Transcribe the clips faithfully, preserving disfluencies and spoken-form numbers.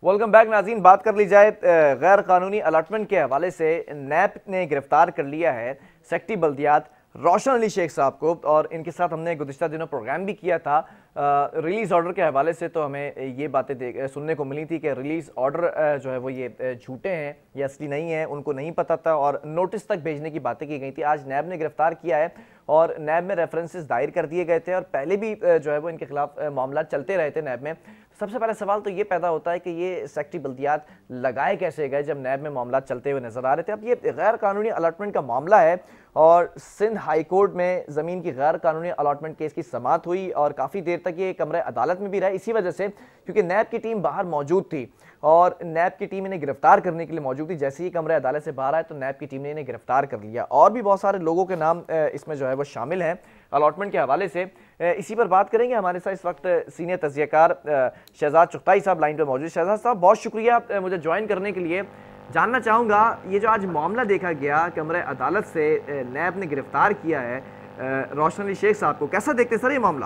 Welcome back नाज़रीन। बात कर ली जाए गैर कानूनी अलाटमेंट के हवाले से, नैब ने गिरफ्तार कर लिया है सेक्रेटरी बल्दियात रोशन अली शेख साहब को, और इनके साथ हमने गुज़िश्ता दिनों प्रोग्राम भी किया था। रिलीज़ ऑर्डर के हवाले से तो हमें ये बातें सुनने को मिली थी कि रिलीज़ ऑर्डर जो है वो ये झूठे हैं या असली नहीं है, उनको नहीं पता था और नोटिस तक भेजने की बातें की गई थी। आज नैब ने गिरफ्तार किया है और नैब में रेफरेंसेस दायर कर दिए गए थे और पहले भी जो है वो इनके खिलाफ मामला चलते रहे थे नैब में। सबसे पहला सवाल तो ये पैदा होता है कि ये सेक्रेटरी बल्दियात लगाए कैसे गए जब नैब में मामला चलते हुए नजर आ रहे थे। अब ये गैर कानूनी अलॉटमेंट का मामला है और सिंध हाई कोर्ट में ज़मीन की गैर कानूनी अलॉटमेंट केस की समाअत हुई और काफ़ी देर तक ये कमरे अदालत में भी रहा, इसी वजह से क्योंकि नैब की टीम बाहर मौजूद थी और नैब की टीम इन्हें गिरफ्तार करने के लिए मौजूद थी। जैसे ही कमरे अदालत से बाहर आए तो नैब की टीम ने इन्हें गिरफ्तार कर लिया और भी बहुत सारे लोगों के नाम इसमें जो है वो शामिल हैं अलॉटमेंट के हवाले से। इसी पर बात करेंगे। हमारे साथ इस वक्त सीनियर तज्ज़ियाकार शहजाद चुगताई साहब लाइन पर मौजूद। शहजाद साहब, बहुत शुक्रिया मुझे ज्वाइन करने के लिए। जानना चाहूँगा, ये जो आज मामला देखा गया कमरे अदालत से नैब ने गिरफ्तार किया है रोशन अली शेख साहब को, कैसा देखते सर ये मामला?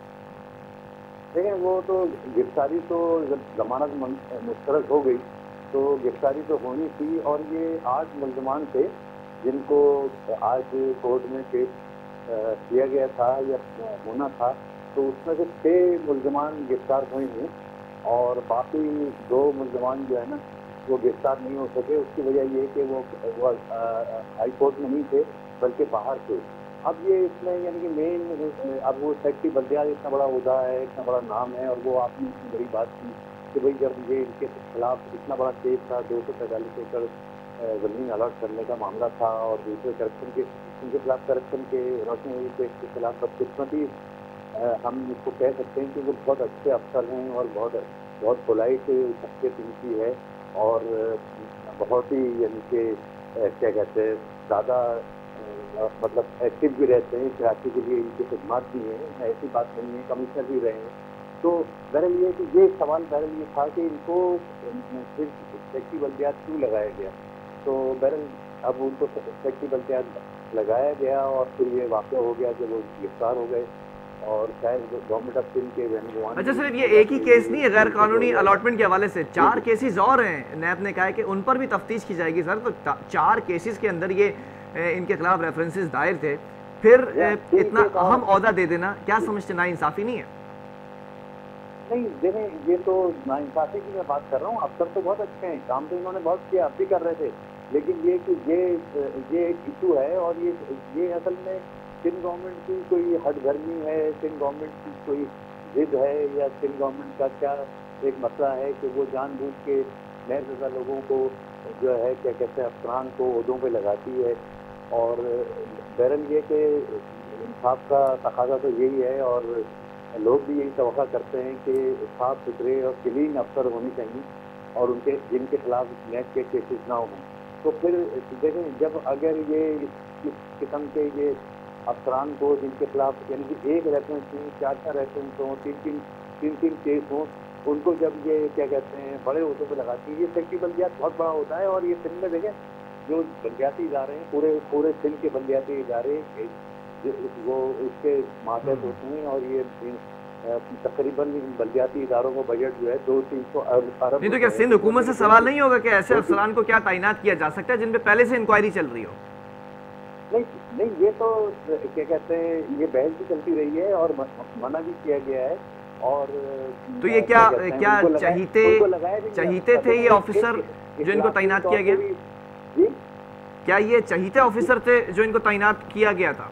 देखें, वो तो गिरफ्तारी तो जब जमानत मुस्तरद हो गई तो गिरफ्तारी तो होनी थी और ये आठ मुल्ज़मान थे जिनको आज कोर्ट में पेश किया गया था या होना था, तो उसमें से छः मुल्ज़मान गिरफ्तार हुए हैं और बाकी दो मुल्ज़मान जो है ना वो गिरफ्तार नहीं हो सके। उसकी वजह ये कि वो, वो हाई कोर्ट में नहीं थे बल्कि बाहर थे। अब ये इसमें यानी कि मेन, अब वो सेक्रेटरी बल्दियात इतना बड़ा उहदा है, इतना बड़ा नाम है और वो आपने इतनी बड़ी बात की कि भाई जब ये इनके खिलाफ इतना बड़ा केस था, दो सौ पैंतालीस एकड़ ज़मीन अलॉट करने का मामला था और दूसरे करप्शन के उनके खिलाफ करप्शन के रोशनी के खिलाफ बदकिस्मती हम इसको कह सकते हैं कि वो बहुत अच्छे अफसर हैं और बहुत बहुत पोलाइट शख्सियत इनकी है और बहुत ही यानी कि क्या कहते हैं ज़्यादा मतलब एक्टिव भी रहते हैं, कराची के लिए इनकी खिदमत भी हैं, ऐसी बात नहीं है, कमिश्नर भी रहे हैं। तो बहरहाल ये कि ये सवाल बहरहाल ये था कि इनको फिर सेक्रेटरी बल्दियात क्यों लगाया गया, तो बहरहाल अब उनको सेक्रेटरी बल्दियात लगाया गया और फिर ये वाक़या हो गया कि वो गिरफ्तार हो गए और शायद गवर्नमेंट ऑफ सिंध के वेनुगोपाल। अच्छा, सिर्फ ये एक ही केस नहीं है गैर कानूनी अलॉटमेंट के हवाले से, चार केसेस और हैं। नैब ने कहा है कि उन पर भी तफ्तीश की जाएगी सर। तो चार केसेस के अंदर ये इनके खिलाफ रेफरेंसेस दायर थे, फिर इतना अहम ओहदा दे देना क्या समझते नाइंसाफी नहीं है? नहीं देखें, ये तो नाइंसाफी की मैं बात कर रहा हूँ। अफसर तो बहुत अच्छे हैं, काम तो इन्होंने बहुत किया, अब भी कर रहे थे, लेकिन ये कि ये ये एक इशू है और ये ये असल में सिंध गवर्नमेंट की कोई हटधर्मी है, सिंध गवर्नमेंट की कोई जिद है या सिंध गवर्नमेंट का क्या एक मसला है कि वो जानबूझ के नए ज़्यादा लोगों को जो है क्या कहते हैं अफसरान को ओहदों पे लगाती है। और बहरहाल ये कि इंसाफ का तकाजा तो यही है और लोग भी यही तवक्का करते हैं कि साफ सुथरे और क्लीन अफसर होने चाहिए और उनके जिनके खिलाफ नेट के केसेस ना हों। तो फिर देखें, जब अगर ये इस किस्म के ये अफसरान को जिनके खिलाफ यानी कि एक रेफरेंस नहीं, चार चार रेफरेंस हों, तीन तीन तीन तीन केस हों, उनको जब ये क्या कहते हैं बड़े ओहदों पे लगाती है, ये सेक्रेटरी बल्दियात बहुत बड़ा होता है। और ये सिंध में देखें जो बल्दियाती इदारे हैं, पूरे पूरे सिंध के बल्दियाती इदारे वो उसके मातहत होते हैं और ये तकरीबन बल्दियाती इदारों का बजट जो है दो तीन सौ अरब। नहीं तो क्या सिंध हुकूमत से सवाल नहीं होगा कि ऐसे अफसरान को क्या तैनात किया जा सकता है जिन पे पहले से इंक्वायरी चल रही हो? नहीं नहीं, ये तो क्या कहते हैं ये बहस भी चलती रही है और मना भी किया गया है। और तो ये क्या क्या चाहते चाहते थे ये ऑफिसर जो इनको तैनात किया गया? जी, क्या ये चाहते ऑफिसर थे जो इनको तैनात किया गया था?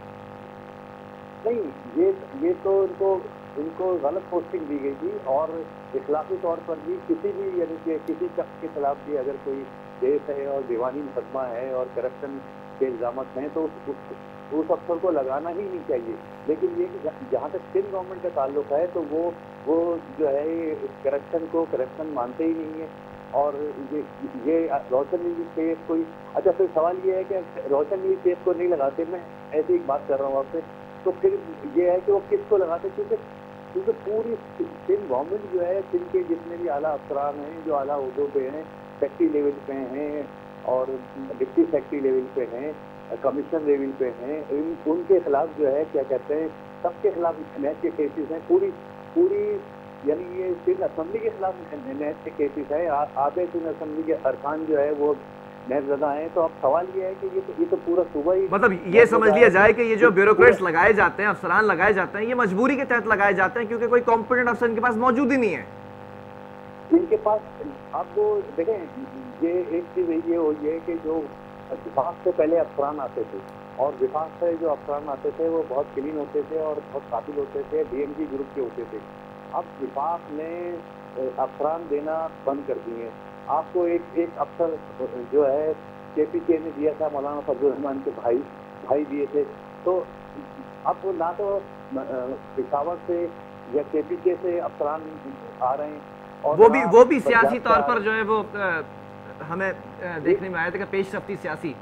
नहीं, ये ये तो इनको इनको गलत पोस्टिंग दी गई थी और इखलाकी तौर पर भी किसी भी यानी कि किसी शख्स के खिलाफ भी अगर कोई केस है और दीवानी मुकदमा है और करप्शन के इल्ज़ाम हैं तो उस, उस अफसर को लगाना ही नहीं चाहिए। लेकिन ये कि जहाँ तक सिंध गवर्नमेंट का ताल्लुक है तो वो वो जो है करप्शन को करप्शन मानते ही नहीं है। और ये ये रोशन अली केस कोई अच्छा, फिर सवाल ये है कि रोशन अली केस को नहीं लगाते, मैं ऐसी एक बात कर रहा हूँ आपसे, तो फिर ये है कि वो किसको लगाते, क्योंकि क्योंकि पूरी सिंध गवर्नमेंट जो है सिंध के जितने भी आला अफसरान हैं जो आला ओहदों पे हैं, सेक्रेटरी लेवल पे हैं और डिप्टी सेक्रेटरी लेवल पे हैं, कमिश्नर लेवल पे हैं, उनके खिलाफ जो है क्या कहते हैं सबके खिलाफ नेट के केसेस हैं। पूरी पूरी یعنی یہ سندھ اسمبلی کے خلاف نیب کے کیسز ہے، آدھے سندھ اسمبلی کے ارکان جو ہے وہ نیب زدہ ہیں. تو اب سوال یہ ہے کہ یہ تو یہ تو پورا صوبہ ہی مطلب یہ سمجھ لیا جائے کہ یہ جو بیوروکریٹس لگائے جاتے ہیں، افسران لگائے جاتے ہیں، یہ مجبوری کے تحت لگائے جاتے ہیں کیونکہ کوئی کمپیٹنٹ افسر ان کے پاس موجود ہی نہیں ہے. ان کے پاس آپ کو دیکھیں یہ ایک چیز یہ ہوئی ہے کہ جو وفاق سے پہلے افسران آتے تھے اور وفاق سے جو افسران آتے تھے وہ بہت کلین ہوتے تھے اور بہت قابل ہوتے تھے، ڈی ایم جی گروپ کے ہوتے تھے. اب وفاق نے افسران دینا بند کر دیے. آپ کو ایک ایک افسر جو ہے کے پی کے نے دیا تھا، مولانا فضل الرحمان کے بھائی بھائی دیے تھے. تو اب نہ تو پشاور سے یا کے پی کے سے افسران آ رہے ہیں اور وہ بھی وہ بھی سیاسی طور پر جو ہے وہ ہمیں دیکھنے میں آیا تھا کہ پیش رفتی سیاسی.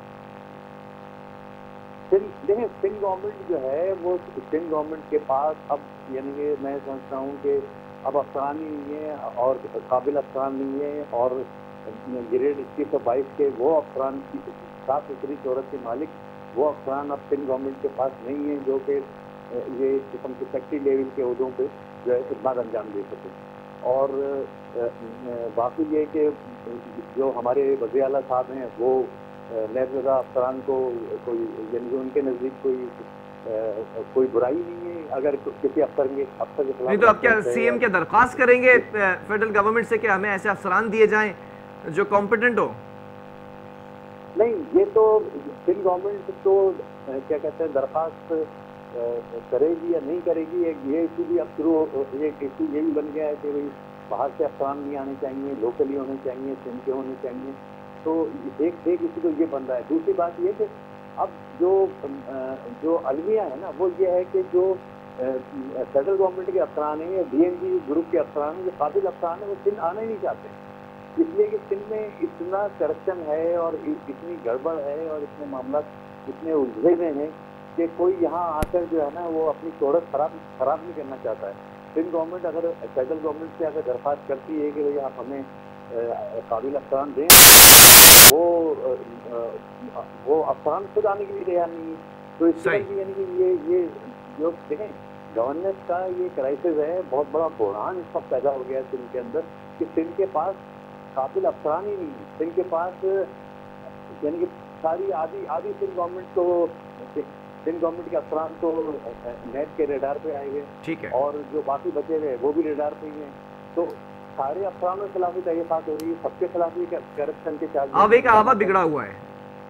دیکھیں سندھ گورنمنٹ جو ہے وہ سندھ گورنمنٹ کے پاس اب یعنی کہ میں سمجھتا ہوں کہ اب افسران ہی نہیں ہیں اور قابل افسران نہیں ہیں اور گریڈ اکیس سو بائیس کے وہ افسران کی صاف ستھری شہرت کے مالک وہ افسران اب سندھ گورنمنٹ کے پاس نہیں ہیں جو کہ یہ قسم کے سیکٹری لیول کے عہدوں پہ جو ہے خدمات انجام دے سکے. اور باقی یہ کہ جو ہمارے وزیر اعلیٰ صاحب ہیں وہ نیب زدہ افسران کو کوئی یعنی ان کے نزدیک کوئی کوئی برائی نہیں ہے اگر کسی افسر کے افسر کے خلاف. نہیں تو اب کیا سی ایم کے درخواست کریں گے فیڈرل گورنمنٹ سے کہ ہمیں ایسے افسران دیے جائیں جو کمپیٹنٹ ہو؟ نہیں یہ تو سندھ گورنمنٹ تو کیا کہتے ہیں درخواست کرے گی یا نہیں کرے گی. یہ ایشو بھی اب شروع ایک ایشو یہ بھی بن گیا ہے کہ بھائی باہر سے افسران نہیں آنے چاہیے، لوکلی ہونے چاہیے، سندھ کے ہونے چاہیے. تو ایک ایک ایشو تو یہ بن رہا ہے. دوسری بات یہ کہ اب جو جو المیہ ہے نا وہ یہ ہے کہ جو فیڈرل گورنمنٹ کے افسران ہیں یا ڈی ایم جی گروپ کے افسران ہیں جو قابل افسران ہیں وہ سندھ آنا ہی نہیں چاہتے اس لیے کہ سندھ میں اتنا کرپشن ہے اور اتنی گڑبڑ ہے اور اتنے معاملات اتنے الجھے ہوئے ہیں کہ کوئی یہاں آ کر جو ہے نا وہ اپنی شہرت خراب خراب نہیں کرنا چاہتا ہے. سندھ گورنمنٹ اگر فیڈرل گورنمنٹ سے اگر درخواست کرتی ہے کہ بھائی آپ ہمیں قابل افسران دیں، وہ وہ افسران خود آنے کے لیے تیار نہیں ہے. تو اس طرح کی یعنی کہ یہ یہ جو دیکھیں گورننس کا یہ کرائسس ہے، بہت بڑا بحران اس وقت پیدا ہو گیا ہے سندھ کے اندر کہ سندھ کے پاس قابل افسران ہی نہیں ہے. سندھ کے پاس یعنی کہ ساری آدھی آدھی سندھ گورنمنٹ تو سندھ گورنمنٹ کے افسران تو نیب کے ریڈار پہ آئے ہوئے ٹھیک ہے اور جو باقی بچے ہوئے وہ بھی ریڈار پہ ہی ہیں. تو سارے افسرانوں کے خلاف ہی تحقیقات ہو رہی ہے، سب کے خلاف ہی کرپشن کے چارج. آوے کا آوا بگڑا ہوا ہے.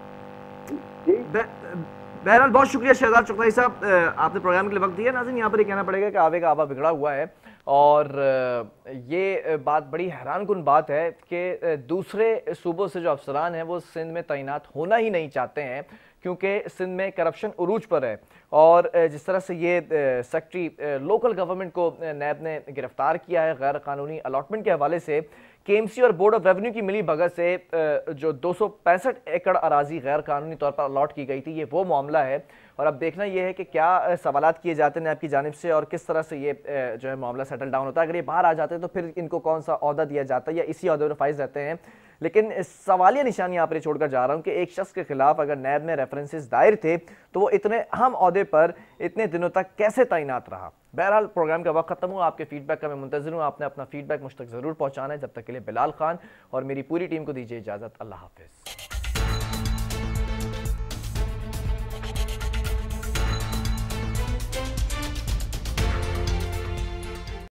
بہرحال بہت شکریہ شہزاد چغتائی صاحب، آپ نے پروگرام کے لیے وقت دیا. ناظرین یہاں پر یہ کہنا پڑے گا کہ آوے کا آوا بگڑا ہوا ہے اور یہ بات بڑی حیران کن بات ہے کہ دوسرے صوبوں سے جو افسران ہیں وہ سندھ میں تعینات ہونا ہی نہیں چاہتے ہیں کیونکہ سندھ میں کرپشن عروج پر ہے. اور جس طرح سے یہ سیکٹری لوکل گورنمنٹ کو نیب نے گرفتار کیا ہے غیر قانونی الاٹمنٹ کے حوالے سے، کے ایم سی اور بورڈ آف ریونیو کی ملی بھگت سے جو دو سو پینسٹھ ایکڑ اراضی غیر قانونی طور پر الاٹ کی گئی تھی، یہ وہ معاملہ ہے. اور اب دیکھنا یہ ہے کہ کیا سوالات کیے جاتے ہیں نیب کی جانب سے اور کس طرح سے یہ جو ہے معاملہ سیٹل ڈاؤن ہوتا ہے. اگر یہ باہر آ جاتے ہیں تو پھر ان کو کون سا عہدہ دیا جاتا ہے یا اسی عہدے پر فائز رہتے ہیں. لیکن سوالیہ نشانی یہاں پر چھوڑ کر جا رہا ہوں کہ ایک شخص کے خلاف اگر نیب میں ریفرنسز دائر تھے تو وہ اتنے اہم عہدے پر اتنے دنوں تک کیسے تعینات رہا. بہرحال پروگرام کا وقت ختم ہوا. آپ کے فیڈ بیک کا میں منتظر ہوں. آپ نے اپنا فیڈ بیک مجھ تک ضرور پہنچانا ہے. جب تک کے لیے بلال خان اور میری پوری ٹیم کو دیجیے اجازت. اللہ حافظ.